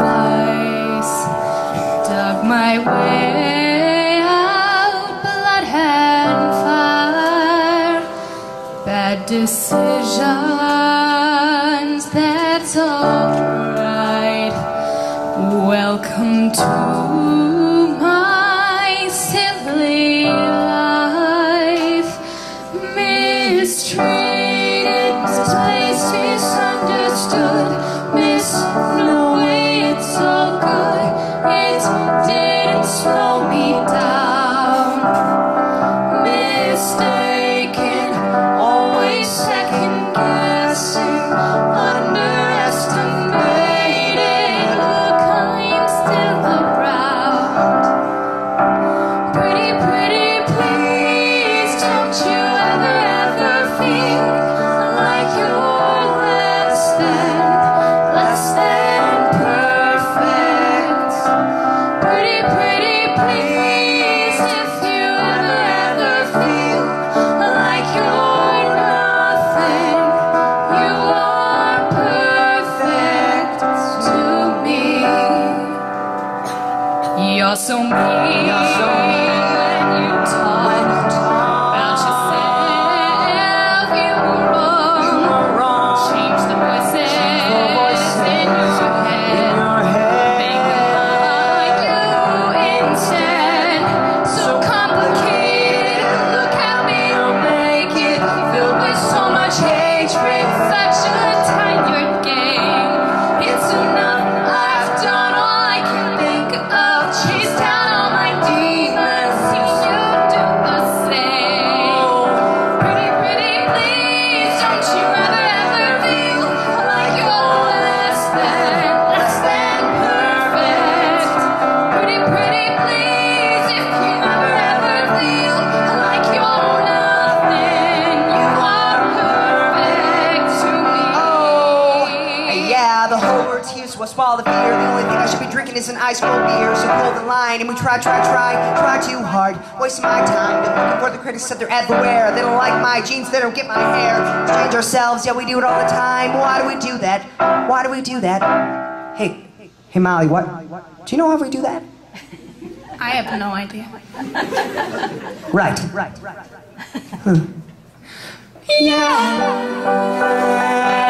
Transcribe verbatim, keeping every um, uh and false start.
twice, dug my way out, blood and fire, bad decisions, that's alright. Welcome to my silly life, mistreated, misplaced, misunderstood, miss, no way, it's all good, it didn't slow me down, mistaken, always second guessing, underestimated, look, I'm still around, pretty, pretty, please, don't you ever, ever feel like you're less than, less than perfect. Pretty, pretty, please, if you ever, ever feel like you're nothing, you are perfect to me. You're so mean when you talk about yourself, you were wrong. Change the voices in your head, make them like you intend. So complicated, look how they make it, filled with so much hatred, such a tired game. It's enough, I've done all I can think of, chased down all my demons, seen you do the same. Pretty, pretty, please, don't you ever, ever feel like you're less than, less than perfect. Pretty, pretty, please, if you ever, ever feel like you're nothing, you are perfect to me. Oh, yeah, the whole word's here, so I swallow the fear. The only thing I should be drinking is an ice cold beer, so cold and line. And we try, try, try, try too hard, wasting my time. Been looking for the critics that they're everywhere. They don't like my jeans, they don't get my hair. Change ourselves, yeah, we do it all the time. Why do we do that? Why do we do that? Hey, hey, Molly, what? Do you know why we do that? I have no idea. Right, right, right. Huh. Yeah.